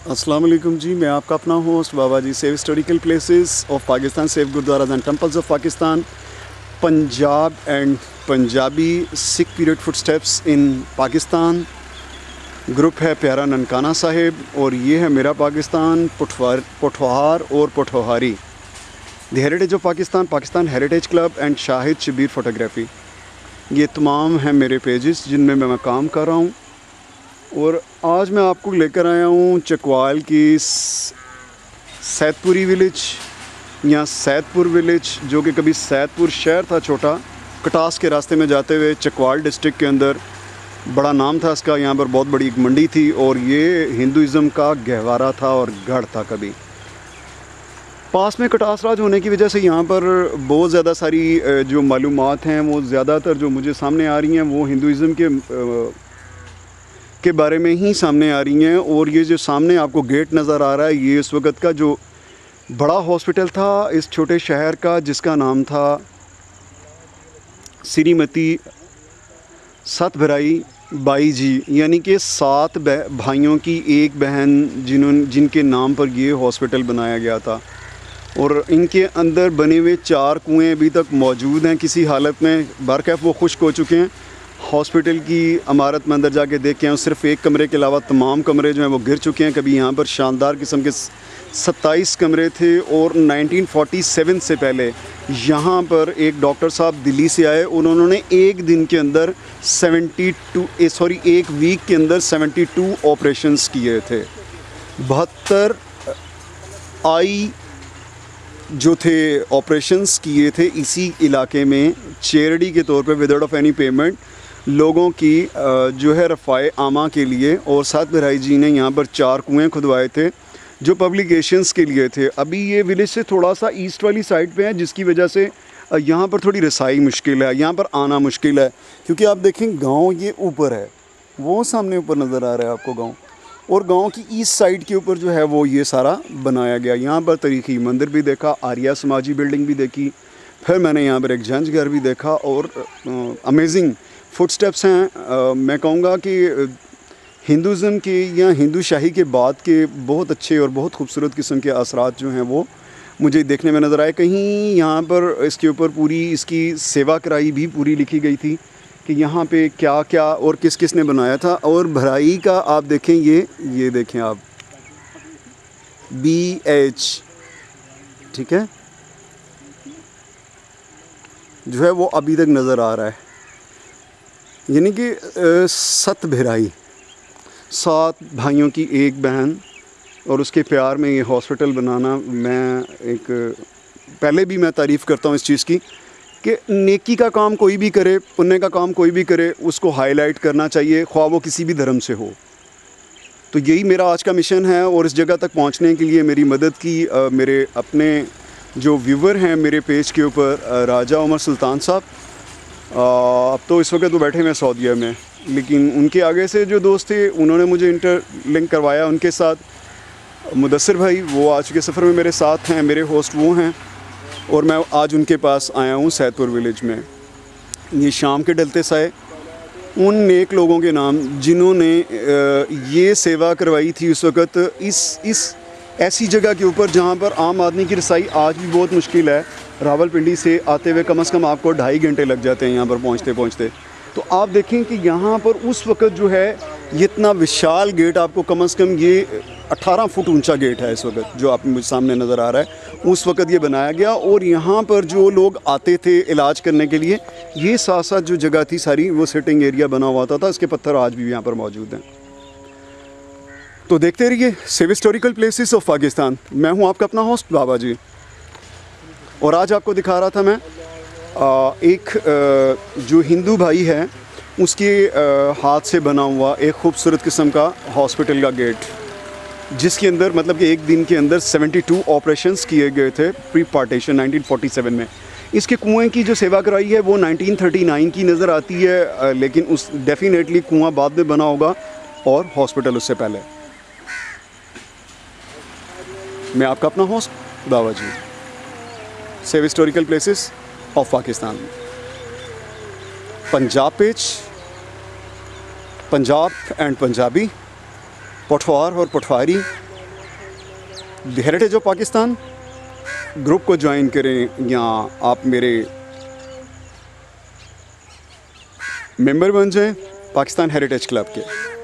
अस्सलाम वालेकुम जी, मैं आपका अपना होस्ट बाबा जी। Save historical places of Pakistan, save gurdwaras and temples of Pakistan, Punjab and Punjabi Sikh period footsteps in Pakistan. Group है प्यारा ननकाना साहिब और ये है मेरा पाकिस्तान, पोठवार और Pothohari. The heritage of Pakistan, Pakistan heritage club and Shahid Shabir photography. ये तमाम हैं मेरे पेजेस जिनमें मैं काम कर रहा हूँ। और आज मैं आपको लेकर आया हूँ चकवाल की सैदपुरी विलेज या सैदपुर विलेज, जो कि कभी सैदपुर शहर था छोटा, कटास के रास्ते में जाते हुए चकवाल डिस्ट्रिक्ट के अंदर। बड़ा नाम था इसका, यहाँ पर बहुत बड़ी एक मंडी थी और ये हिंदुज़म का गहवारा था और गढ़ था। कभी पास में कटास राज होने की वजह से यहाँ पर बहुत ज़्यादा सारी जो मालूमात हैं वो ज़्यादातर जो मुझे सामने आ रही हैं वो हिंदुज़म के बारे में ही सामने आ रही हैं। और ये जो सामने आपको गेट नज़र आ रहा है, ये इस वक्त का जो बड़ा हॉस्पिटल था इस छोटे शहर का, जिसका नाम था श्रीमती सत भराई बाई जी, यानी कि 7 भाइयों की एक बहन जिनके नाम पर ये हॉस्पिटल बनाया गया था। और इनके अंदर बने हुए 4 कुएँ अभी तक मौजूद हैं किसी हालत में। बरकैफ वो खुश्क हो चुके हैं। हॉस्पिटल की इमारत में अंदर जाके देख के आए, सिर्फ एक कमरे के अलावा तमाम कमरे जो हैं वो गिर चुके हैं। कभी यहाँ पर शानदार किस्म के 27 कमरे थे और 1947 से पहले यहाँ पर एक डॉक्टर साहब दिल्ली से आए। उन्होंने एक दिन के अंदर एक वीक के अंदर 72 ऑपरेशंस किए थे। 72 आई जो थे ऑपरेशंस किए थे इसी इलाके में चैरिटी के तौर पे, विदाउट ऑफ एनी पेमेंट, लोगों की जो है रफ़ाए आमा के लिए। और साथ भराई जी ने यहाँ पर 4 कुएँ खुदवाए थे जो पब्लिकेशंस के लिए थे। अभी ये विलेज से थोड़ा सा ईस्ट वाली साइड पे है, जिसकी वजह से यहाँ पर थोड़ी रसाई मुश्किल है, यहाँ पर आना मुश्किल है। क्योंकि आप देखें गांव ये ऊपर है, वो सामने ऊपर नज़र आ रहा है आपको गांव, और गांव की ईस्ट साइड के ऊपर जो है वो ये सारा बनाया गया। यहाँ पर तारीख़ी मंदिर भी देखा, आर्या समाजी बिल्डिंग भी देखी, फिर मैंने यहाँ पर एक जंज घर भी देखा। और अमेजिंग फुटस्टेप्स हैं। मैं कहूँगा कि हिंदुज़म के या हिंदू शाही के बाद के बहुत अच्छे और बहुत खूबसूरत किस्म के असरात जो हैं वो मुझे देखने में नज़र आए। कहीं यहाँ पर इसके ऊपर पूरी इसकी सेवा कराई भी पूरी लिखी गई थी कि यहाँ पे क्या क्या और किस किस ने बनाया था। और भराई का आप देखें, ये देखें आप, BH, ठीक है, जो है वो अभी तक नज़र आ रहा है। यानी कि 7 भराई, 7 भाइयों की एक बहन, और उसके प्यार में ये हॉस्पिटल बनाना, मैं पहले भी मैं तारीफ़ करता हूँ इस चीज़ की कि नेकी का काम कोई भी करे, पुण्य का काम कोई भी करे, उसको हाईलाइट करना चाहिए, ख्वाह वो किसी भी धर्म से हो। तो यही मेरा आज का मिशन है। और इस जगह तक पहुंचने के लिए मेरी मदद की मेरे अपने जो व्यूवर हैं मेरे पेज के ऊपर, राजा उमर सुल्तान साहब। अब तो इस वक्त वो बैठे हुए सऊदीया में, लेकिन उनके आगे से जो दोस्त थे उन्होंने मुझे इंटरलिंक करवाया उनके साथ। मुदस्सिर भाई वो आज के सफ़र में मेरे साथ हैं, मेरे होस्ट वो हैं, और मैं आज उनके पास आया हूँ सैदपुर विलेज में। ये शाम के ढलते साए उन नेक लोगों के नाम जिन्होंने ये सेवा करवाई थी उस वक़्त इस ऐसी जगह के ऊपर जहाँ पर आम आदमी की रसाई आज भी बहुत मुश्किल है। रावलपिंडी से आते हुए कम से कम आपको 2.5 घंटे लग जाते हैं यहाँ पर पहुँचते। तो आप देखें कि यहाँ पर उस वक़्त जो है ये इतना विशाल गेट, आपको कम से कम ये 18 फुट ऊंचा गेट है इस वक्त जो आप मुझे सामने नज़र आ रहा है। उस वक़्त ये बनाया गया और यहाँ पर जो लोग आते थे इलाज करने के लिए, ये साथ साथ जो जगह थी सारी वो सिटिंग एरिया बना हुआ था। इसके पत्थर आज भी यहाँ पर मौजूद हैं। तो देखते रहिए save historical places of Pakistan. मैं हूँ आपका अपना होस्ट बाबा जी, और आज आपको दिखा रहा था मैं एक जो हिंदू भाई है उसके हाथ से बना हुआ एक खूबसूरत किस्म का हॉस्पिटल का गेट, जिसके अंदर मतलब कि एक दिन के अंदर 72 ऑपरेशंस किए गए थे प्री पार्टीशन 1947 में। इसके कुएं की जो सेवा कराई है वो 1939 की नज़र आती है, लेकिन उस डेफिनेटली कुआं बाद में बना होगा और हॉस्पिटल उससे पहले। मैं आपका अपना होस्ट बाबा जी, save historical places of Pakistan, Punjab page, Punjab and Punjabi, Pothwar और Pothwari, the heritage of Pakistan group को ज्वाइन करें या आप मेरे मेंबर बन जाएं पाकिस्तान हेरिटेज क्लब के।